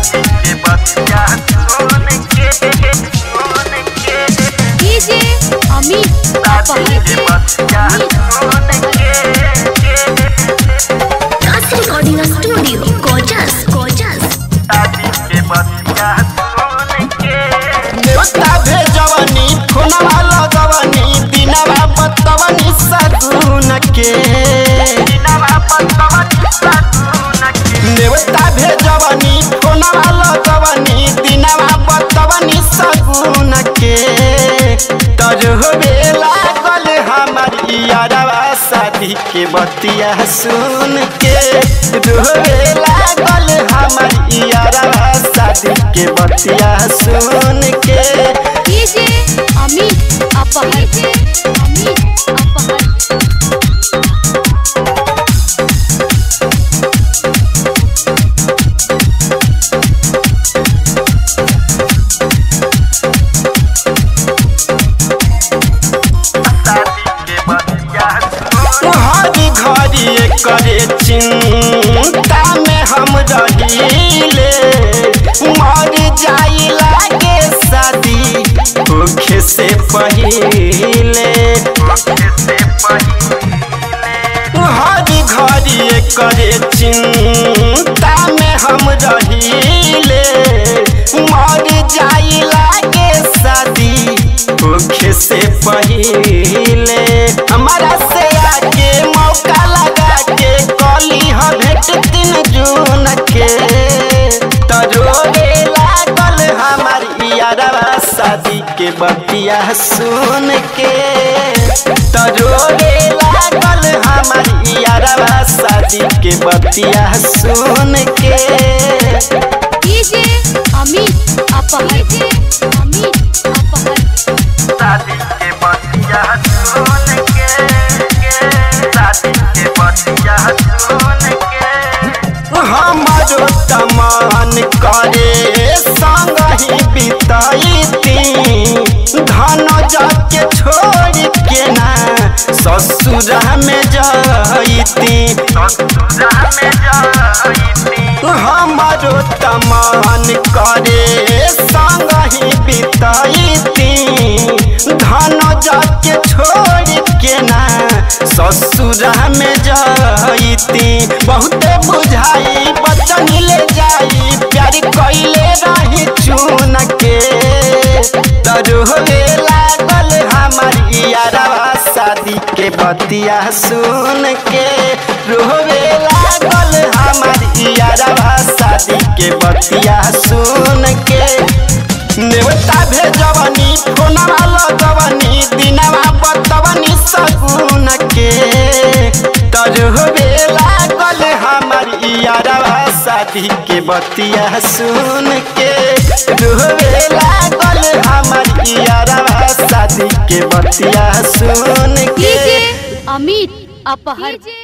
DJ Amit recording studio Kochas भेजवनी फोनवा लगवनी दिनवा बतवनी सगुन के नेवता भेजवनी फोनवा लगवनी दिनवा बतवनी सगुन के तजहबे लागल हमार यारवा शादी के बतिया सुन के रोवे लागल हमार यारवा शादी के बतिया सुन के डीजे अमित अपहर घड़ी करे चिंता में हम रहीले मर जाई लागे शादी होखे से पहिले घड़ी करे चिंता में हम रहीले मर जाई लागे शादी होखे से पहिले हमारा से आके मौका लगा के कली ह भेट 3 जून के तरोरे लागल हमार यारवा शादी के बतिया सुन के तरोरे लागल हमार यारवा शादी के बतिया सुन के डीजे अमित अपहर शादी के बतिया सुन के शादी के बतिया सुन के हमारो तमान करे संग ही बिताईती धन जाके छोड़ के ना ससुरा में जाईती हमारो तमान करे संग ही बिताईती धन जाके छोड़ के ना ससुरा में जाईती बहुत बुझाई बचन ले जाई प्यार कइले रही चुन के तरोवे लागल हमार यारवा शादी के बतिया सुन के रोवे लागल हमार यारवा शादी के बतिया सुन के नेवता भेजवनी फोनवा लगवनी दिनवा बतवनी सगुन के तजहबे लागल हमार यारवा शादी के बतिया सुन के रोवे लागल हमार यारवा शादी के बतिया सुन के डीजे अमित अपहर